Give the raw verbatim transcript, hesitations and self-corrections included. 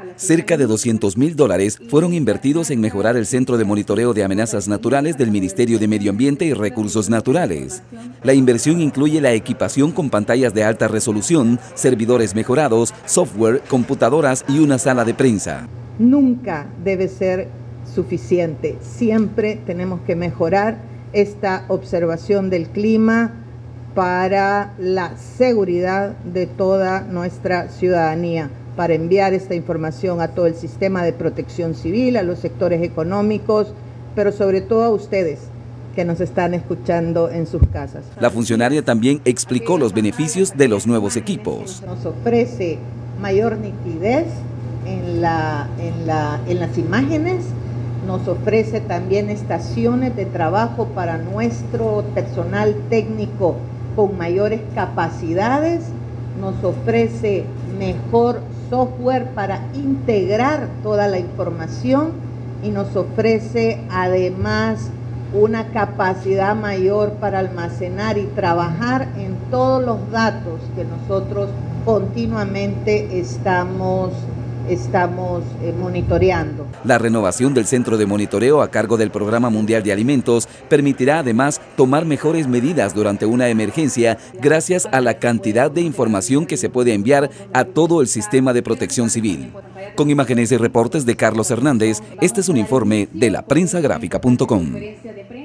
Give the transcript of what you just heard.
Cerca de doscientos mil dólares fueron invertidos en mejorar el Centro de Monitoreo de Amenazas Naturales del Ministerio de Medio Ambiente y Recursos Naturales. La inversión incluye la equipación con pantallas de alta resolución, servidores mejorados, software, computadoras y una sala de prensa. Nunca debe ser suficiente. Siempre tenemos que mejorar esta observación del clima para la seguridad de toda nuestra ciudadanía, para enviar esta información a todo el sistema de protección civil, a los sectores económicos, pero sobre todo a ustedes que nos están escuchando en sus casas. La funcionaria también explicó los beneficios de los nuevos equipos. Nos ofrece mayor nitidez en, la, en, la, en las imágenes, nos ofrece también estaciones de trabajo para nuestro personal técnico con mayores capacidades, nos ofrece mejor software para integrar toda la información y nos ofrece además una capacidad mayor para almacenar y trabajar en todos los datos que nosotros continuamente estamos estamos eh, monitoreando. La renovación del centro de monitoreo a cargo del Programa Mundial de Alimentos permitirá además tomar mejores medidas durante una emergencia gracias a la cantidad de información que se puede enviar a todo el sistema de protección civil. Con imágenes y reportes de Carlos Hernández, este es un informe de la prensa gráfica punto com.